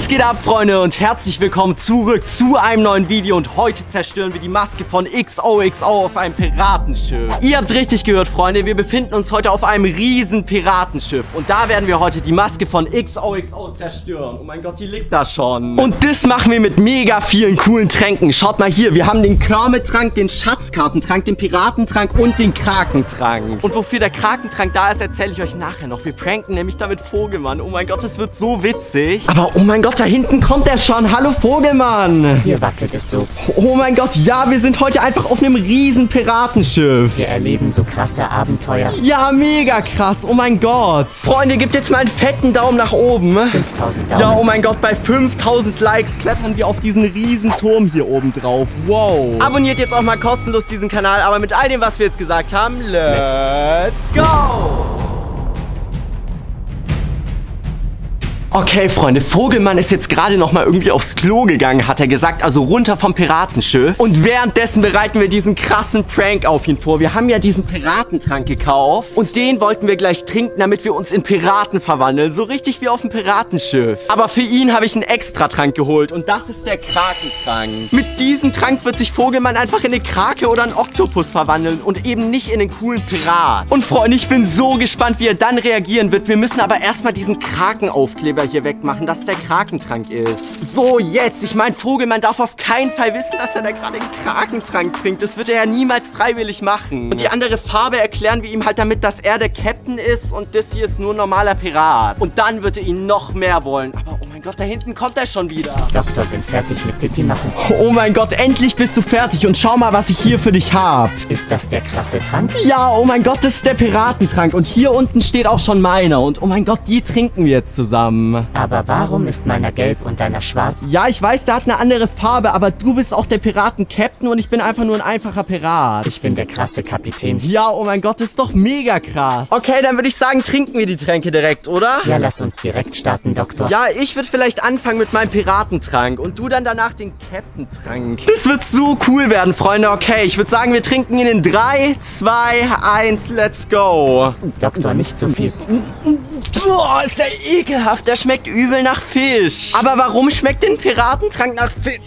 Was geht ab, Freunde, und herzlich willkommen zurück zu einem neuen Video. Und heute zerstören wir die Maske von XOXO auf einem Piratenschiff. Ihr habt richtig gehört, Freunde, wir befinden uns heute auf einem riesen Piratenschiff. Und da werden wir heute die Maske von XOXO zerstören. Oh mein Gott, die liegt da schon. Und das machen wir mit mega vielen coolen Tränken. Schaut mal hier, wir haben den Kermit-Trank, den Schatzkartentrank, den Piratentrank und den Krakentrank. Und wofür der Krakentrank da ist, erzähle ich euch nachher noch. Wir pranken nämlich damit Vogelmann. Oh mein Gott, das wird so witzig. Aber oh mein Gott, da hinten kommt er schon. Hallo Vogelmann. Hier wackelt es so. Oh mein Gott, ja, wir sind heute einfach auf einem riesen Piratenschiff. Wir erleben so krasse Abenteuer. Ja, mega krass. Oh mein Gott. Freunde, gebt jetzt mal einen fetten Daumen nach oben. 5000 Daumen. Ja, oh mein Gott, bei 5000 Likes klettern wir auf diesen riesen Turm hier oben drauf. Wow. Abonniert jetzt auch mal kostenlos diesen Kanal. Aber mit all dem, was wir jetzt gesagt haben, let's go. Okay, Freunde, Vogelmann ist jetzt gerade noch mal irgendwie aufs Klo gegangen, hat er gesagt, also runter vom Piratenschiff. Und währenddessen bereiten wir diesen krassen Prank auf ihn vor. Wir haben ja diesen Piratentrank gekauft und den wollten wir gleich trinken, damit wir uns in Piraten verwandeln. So richtig wie auf dem Piratenschiff. Aber für ihn habe ich einen Extratrank geholt und das ist der Krakentrank. Mit diesem Trank wird sich Vogelmann einfach in eine Krake oder einen Oktopus verwandeln und eben nicht in den coolen Pirat. Und Freunde, ich bin so gespannt, wie er dann reagieren wird. Wir müssen aber erstmal diesen Krakenaufkleber hier wegmachen, dass der Krakentrank ist. So, jetzt. Ich meine, Vogelmann darf auf keinen Fall wissen, dass er da gerade einen Krakentrank trinkt. Das wird er ja niemals freiwillig machen. Und die andere Farbe erklären wir ihm halt damit, dass er der Captain ist und das hier ist nur ein normaler Pirat. Und dann wird er ihn noch mehr wollen. Aber oh mein Gott, da hinten kommt er schon wieder. Doktor, bin fertig mit Pipi machen. Oh mein Gott, endlich bist du fertig und schau mal, was ich hier für dich habe. Ist das der krasse Trank? Ja, oh mein Gott, das ist der Piratentrank. Und hier unten steht auch schon meiner. Und oh mein Gott, die trinken wir jetzt zusammen. Aber warum ist meiner gelb und deiner schwarz? Ja, ich weiß, der hat eine andere Farbe, aber du bist auch der Piraten-Captain und ich bin einfach nur ein einfacher Pirat. Ich bin der krasse Kapitän. Ja, oh mein Gott, das ist doch mega krass. Okay, dann würde ich sagen, trinken wir die Tränke direkt, oder? Ja, lass uns direkt starten, Doktor. Ja, ich würde vielleicht anfangen mit meinem Piratentrank und du dann danach den Captain-Trank. Das wird so cool werden, Freunde. Okay, ich würde sagen, wir trinken ihn in 3, 2, 1, let's go. Doktor, nicht so viel. Boah, ist der ekelhaft. Der schmeckt übel nach Fisch. Aber warum schmeckt denn Piratentrank nach Fisch?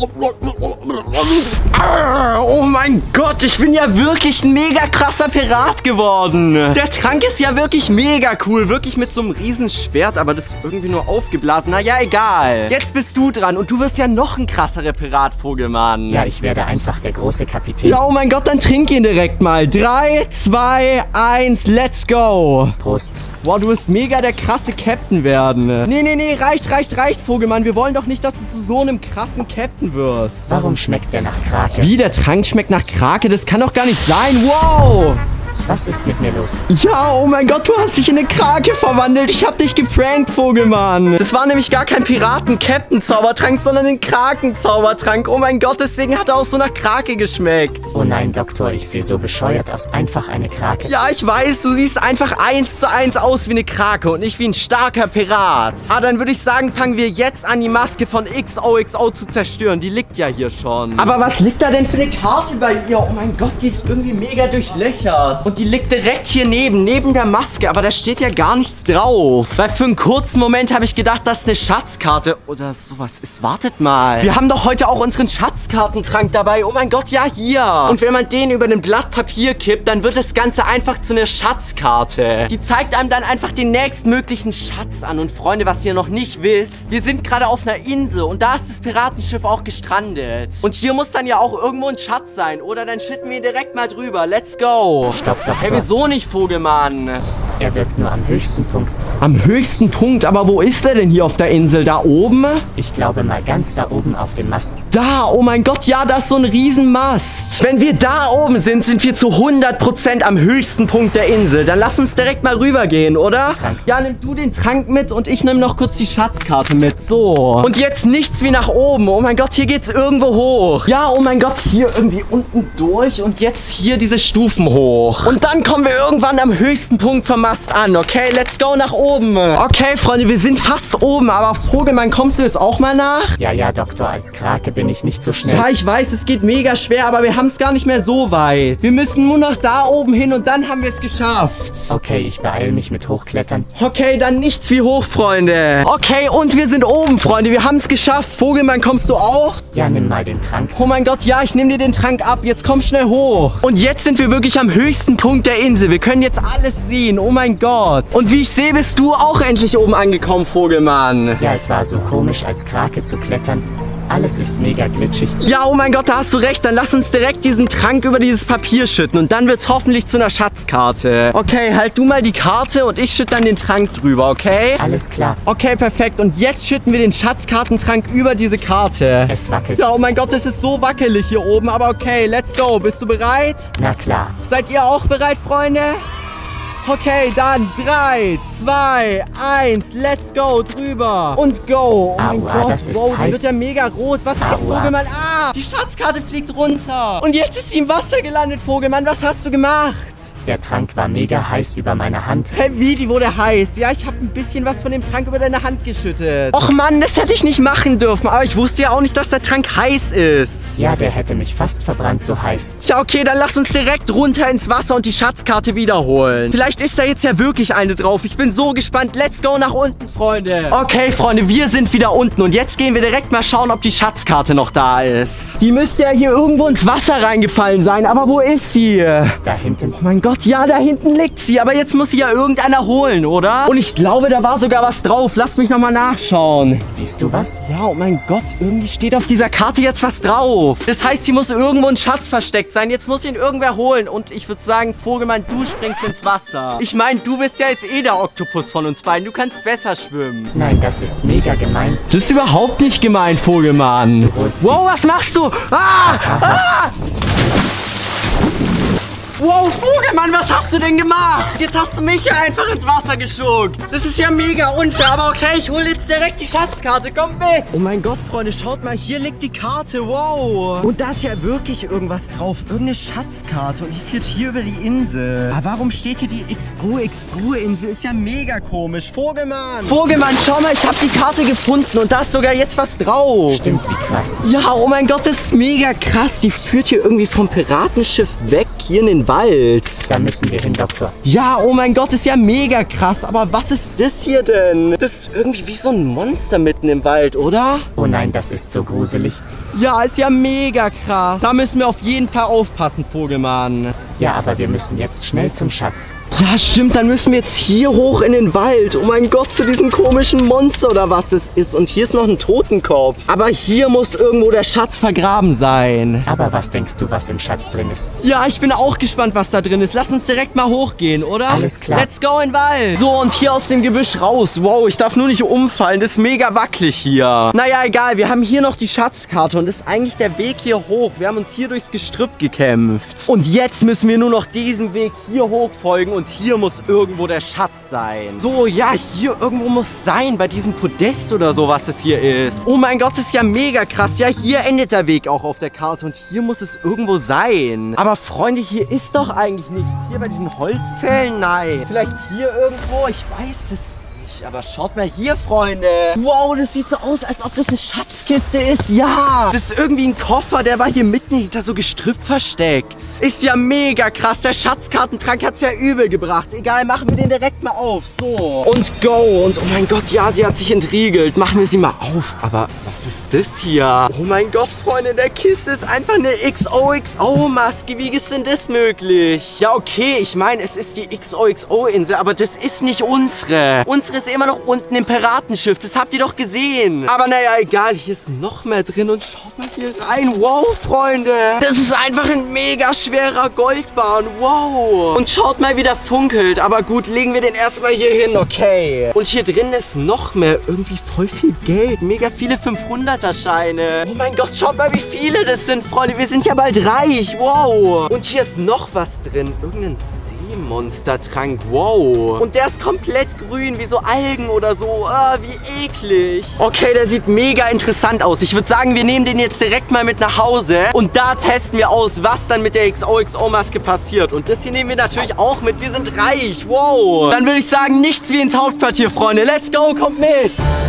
Oh mein Gott, ich bin ja wirklich ein mega krasser Pirat geworden. Der Trank ist ja wirklich mega cool. Wirklich mit so einem riesen Schwert, aber das ist irgendwie nur aufgeblasen. Naja, egal. Jetzt bist du dran und du wirst ja noch ein krasserer Pirat, Vogelmann. Ja, ich werde einfach der große Kapitän. Ja, oh mein Gott, dann trink ihn direkt mal. 3, 2, 1, let's go. Prost. Boah, du wirst mega der krasse Captain werden. Nee, reicht, Vogelmann. Wir wollen doch nicht, dass du zu so einem krassen Captain wirst. Warum schmeckt der nach Krake? Wie, der Trank schmeckt nach Krake? Das kann doch gar nicht sein. Wow! Was ist mit mir los? Ja, oh mein Gott, du hast dich in eine Krake verwandelt. Ich hab dich geprankt, Vogelmann. Das war nämlich gar kein Piraten-Captain-Zaubertrank, sondern ein Kraken-Zaubertrank. Oh mein Gott, deswegen hat er auch so nach Krake geschmeckt. Oh nein, Doktor, ich sehe so bescheuert aus. Einfach eine Krake. Ja, ich weiß, du siehst einfach 1:1 aus wie eine Krake und nicht wie ein starker Pirat. Aber dann würde ich sagen, fangen wir jetzt an, die Maske von XOXO zu zerstören. Die liegt ja hier schon. Aber was liegt da denn für eine Karte bei ihr? Oh mein Gott, die ist irgendwie mega durchlöchert. Und die liegt direkt hier neben der Maske, aber da steht ja gar nichts drauf. Weil für einen kurzen Moment habe ich gedacht, dass eine Schatzkarte oder sowas ist. Wartet mal. Wir haben doch heute auch unseren Schatzkartentrank dabei. Oh mein Gott, ja, hier. Und wenn man den über ein Blatt Papier kippt, dann wird das Ganze einfach zu einer Schatzkarte. Die zeigt einem dann einfach den nächstmöglichen Schatz an. Und Freunde, was ihr noch nicht wisst, wir sind gerade auf einer Insel und da ist das Piratenschiff auch gestrandet. Und hier muss dann ja auch irgendwo ein Schatz sein. Oder dann schütten wir direkt mal drüber. Let's go. Stopp, Doktor. Hey, wieso nicht, Vogelmann? Er wirkt nur am höchsten Punkt. Am höchsten Punkt? Aber wo ist er denn hier auf der Insel? Da oben? Ich glaube mal ganz da oben auf dem Mast. Da, oh mein Gott, ja, da ist so ein Riesenmast. Wenn wir da oben sind, sind wir zu 100% am höchsten Punkt der Insel. Dann lass uns direkt mal rübergehen, oder? Trank. Ja, nimm du den Trank mit und ich nehme noch kurz die Schatzkarte mit. So. Und jetzt nichts wie nach oben. Oh mein Gott, hier geht's irgendwo hoch. Ja, oh mein Gott, hier irgendwie unten durch und jetzt hier diese Stufen hoch. Und dann kommen wir irgendwann am höchsten Punkt vom Mast an, okay? Let's go nach oben. oben. Okay, Freunde, wir sind fast oben. Aber Vogelmann, kommst du jetzt auch mal nach? Ja, Doktor, als Krake bin ich nicht so schnell. Ja, ich weiß, es geht mega schwer, aber wir haben es gar nicht mehr so weit. Wir müssen nur noch da oben hin und dann haben wir es geschafft. Okay, ich beeile mich mit Hochklettern. Okay, dann nichts wie hoch, Freunde. Okay, und wir sind oben, Freunde. Wir haben es geschafft. Vogelmann, kommst du auch? Ja, nimm mal den Trank. Oh mein Gott, ja, ich nehme dir den Trank ab. Jetzt komm schnell hoch. Und jetzt sind wir wirklich am höchsten Punkt der Insel. Wir können jetzt alles sehen. Oh mein Gott. Und wie ich sehe, bist du auch endlich oben angekommen, Vogelmann. Ja, es war so komisch, als Krake zu klettern. Alles ist mega glitschig. Ja, oh mein Gott, da hast du recht. Dann lass uns direkt diesen Trank über dieses Papier schütten. Und dann wird es hoffentlich zu einer Schatzkarte. Okay, halt du mal die Karte und ich schütte dann den Trank drüber, okay? Alles klar. Okay, perfekt. Und jetzt schütten wir den Schatzkartentrank über diese Karte. Es wackelt. Ja, oh mein Gott, es ist so wackelig hier oben. Aber okay, let's go. Bist du bereit? Na klar. Seid ihr auch bereit, Freunde? Okay, dann 3, 2, 1, let's go, drüber und go. Oh mein Gott, das ist wow, die heiß. wird ja mega rot. Was ist Vogelmann? Ah, die Schatzkarte fliegt runter. Und jetzt ist sie im Wasser gelandet, Vogelmann. Was hast du gemacht? Der Trank war mega heiß über meine Hand. Hä, wie? Die wurde heiß? Ja, ich habe ein bisschen was von dem Trank über deine Hand geschüttet. Och Mann, das hätte ich nicht machen dürfen. Aber ich wusste ja auch nicht, dass der Trank heiß ist. Ja, der hätte mich fast verbrannt, so heiß. Ja, okay, dann lass uns direkt runter ins Wasser und die Schatzkarte wiederholen. Vielleicht ist da jetzt ja wirklich eine drauf. Ich bin so gespannt. Let's go nach unten, Freunde. Okay, Freunde, wir sind wieder unten. Und jetzt gehen wir direkt mal schauen, ob die Schatzkarte noch da ist. Die müsste ja hier irgendwo ins Wasser reingefallen sein. Aber wo ist sie? Da hinten. Oh mein Gott, ja, da hinten liegt sie. Aber jetzt muss sie ja irgendeiner holen, oder? Und ich glaube, da war sogar was drauf. Lass mich nochmal nachschauen. Siehst du was? Ja, oh mein Gott, irgendwie steht auf dieser Karte jetzt was drauf. Das heißt, hier muss irgendwo ein Schatz versteckt sein. Jetzt muss ihn irgendwer holen. Und ich würde sagen, Vogelmann, du springst ins Wasser. Ich meine, du bist ja jetzt eh der Oktopus von uns beiden. Du kannst besser schwimmen. Nein, das ist mega gemein. Das ist überhaupt nicht gemein, Vogelmann. Wow, was machst du? Ah! Wow, Vogelmann, was hast du denn gemacht? Jetzt hast du mich ja einfach ins Wasser geschuckt. Das ist ja mega unfair, aber okay, ich hole jetzt direkt die Schatzkarte. Komm mit. Oh mein Gott, Freunde, schaut mal, hier liegt die Karte. Wow. Und da ist ja wirklich irgendwas drauf. Irgendeine Schatzkarte. Und die führt hier über die Insel. Aber warum steht hier die XO-Insel? Ist ja mega komisch. Vogelmann. Vogelmann, schau mal, ich habe die Karte gefunden. Und da ist sogar jetzt was drauf. Stimmt, wie krass. Ja, oh mein Gott, das ist mega krass. Die führt hier irgendwie vom Piratenschiff weg, hier in den Wald. Da müssen wir hin, Doktor. Ja, oh mein Gott, ist ja mega krass. Aber was ist das hier denn? Das ist irgendwie wie so ein Monster mitten im Wald, oder? Oh nein, das ist so gruselig. Ja, ist ja mega krass. Da müssen wir auf jeden Fall aufpassen, Vogelmann. Ja, aber wir müssen jetzt schnell zum Schatz. Ja, stimmt, dann müssen wir jetzt hier hoch in den Wald. Oh mein Gott, zu diesem komischen Monster oder was es ist. Und hier ist noch ein Totenkopf. Aber hier muss irgendwo der Schatz vergraben sein. Aber was denkst du, was im Schatz drin ist? Ja, ich bin auch gespannt, was da drin ist. Lass uns direkt mal hochgehen, oder? Alles klar. Let's go in den Wald. So, und hier aus dem Gebüsch raus. Wow, ich darf nur nicht umfallen. Das ist mega wackelig hier. Naja, egal. Wir haben hier noch die Schatzkarte. Und das ist eigentlich der Weg hier hoch. Wir haben uns hier durchs Gestrüpp gekämpft. Und jetzt müssen wir nur noch diesen Weg hier hoch folgen. Und hier muss irgendwo der Schatz sein. So, ja, hier irgendwo muss sein. Bei diesem Podest oder so, was es hier ist. Oh mein Gott, das ist ja mega krass. Ja, hier endet der Weg auch auf der Karte. Und hier muss es irgendwo sein. Aber Freunde, hier ist doch eigentlich nichts. Hier bei diesen Holzpfählen? Nein. Vielleicht hier irgendwo? Ich weiß es nicht. Aber schaut mal hier, Freunde. Wow, das sieht so aus, als ob das eine Schatzkiste ist. Ja, das ist irgendwie ein Koffer, der war hier mitten hinter so Gestrüpp versteckt. Ist ja mega krass. Der Schatzkartentrank hat es ja übel gebracht. Egal, machen wir den direkt mal auf. So. Und go. Und oh mein Gott, ja, sie hat sich entriegelt. Machen wir sie mal auf. Aber was ist das hier? Oh mein Gott, Freunde, in der Kiste ist einfach eine XOXO-Maske. Wie ist denn das möglich? Ja, okay, ich meine, es ist die XOXO-Insel, aber das ist nicht unsere. Unsere ist immer noch unten im Piratenschiff. Das habt ihr doch gesehen. Aber naja, egal. Hier ist noch mehr drin. Und schaut mal hier rein. Wow, Freunde. Das ist einfach ein mega schwerer Goldbarren. Wow. Und schaut mal, wie der funkelt. Aber gut, legen wir den erstmal hier hin. Okay. Und hier drin ist noch mehr. Irgendwie voll viel Geld. Mega viele 500er-Scheine. Oh mein Gott, schaut mal, wie viele das sind, Freunde. Wir sind ja bald reich. Wow. Und hier ist noch was drin. Irgendein See Seemonstertrank, wow. Und der ist komplett grün, wie so Algen oder so. Wie eklig. Okay, der sieht mega interessant aus. Ich würde sagen, wir nehmen den jetzt direkt mal mit nach Hause. Und da testen wir aus, was dann mit der XOXO-Maske passiert. Und das hier nehmen wir natürlich auch mit. Wir sind reich, wow. Dann würde ich sagen, nichts wie ins Hauptquartier, Freunde. Let's go, kommt mit.